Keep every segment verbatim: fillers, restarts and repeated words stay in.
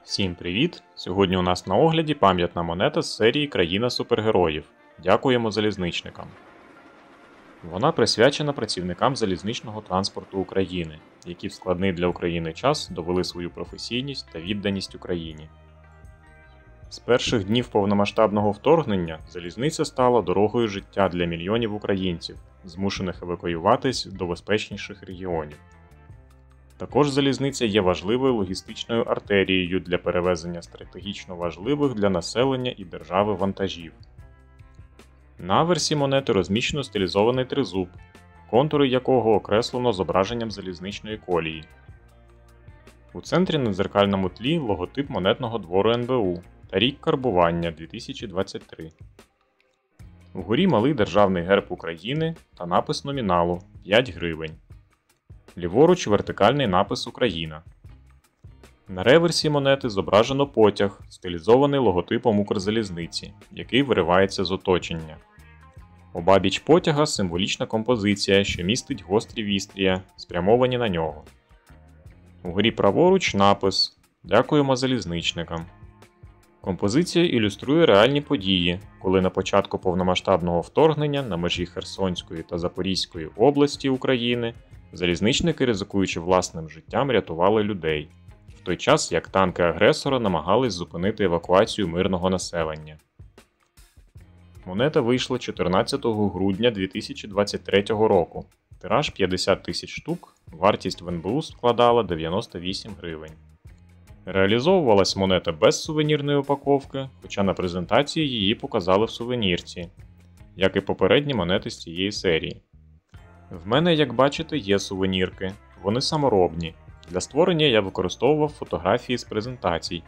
Всім привіт! Сьогодні у нас на огляді пам'ятна монета з серії Країна супергероїв. Дякуємо залізничникам. Вона присвячена працівникам залізничного транспорту України, які в складний для України час довели свою професійність та відданість Україні. З перших днів повномасштабного вторгнення залізниця стала дорогою життя для мільйонів українців, змушених евакуюватись до безпечніших регіонів. Також залізниця є важливою логістичною артерією для перевезення стратегічно важливих для населення і держави вантажів. На аверсі монети розміщено стилізований тризуб, контури якого окреслено зображенням залізничної колії. У центрі на дзеркальному тлі логотип монетного двору ен бе у та рік карбування дві тисячі двадцять три. Вгорі малий державний герб України та напис номіналу п'ять гривень. Ліворуч вертикальний напис «Україна». На реверсі монети зображено потяг, стилізований логотипом Укрзалізниці, який виривається з оточення. Обабіч потяга символічна композиція, що містить гострі вістря, спрямовані на нього. Вгорі праворуч напис «Дякуємо залізничникам». Композиція ілюструє реальні події, коли на початку повномасштабного вторгнення на межі Херсонської та Запорізької області України залізничники, ризикуючи власним життям, рятували людей, в той час як танки агресора намагались зупинити евакуацію мирного населення. Монета вийшла чотирнадцятого грудня дві тисячі двадцять третього року. Тираж п'ятдесят тисяч штук, вартість в ен бе у складала дев'яносто вісім гривень. Реалізовувалась монета без сувенірної упаковки, хоча на презентації її показали в сувенірці, як і попередні монети з цієї серії. В мене, як бачите, є сувенірки, вони саморобні. Для створення я використовував фотографії з презентацій.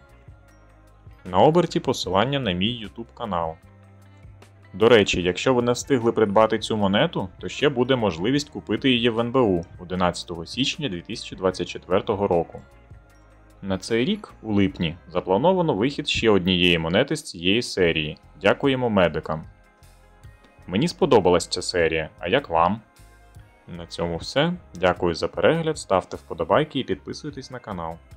На оберті посилання на мій ютуб канал. До речі, якщо ви не встигли придбати цю монету, то ще буде можливість купити її в ен бе у одинадцятого січня дві тисячі двадцять четвертого року. На цей рік, у липні, заплановано вихід ще однієї монети з цієї серії. Дякуємо медикам. Мені сподобалась ця серія, а як вам? На цьому все. Дякую за перегляд, ставте вподобайки і підписуйтесь на канал.